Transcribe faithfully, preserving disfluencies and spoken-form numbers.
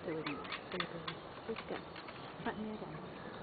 showing you. There you go. Just go. Front and rear down.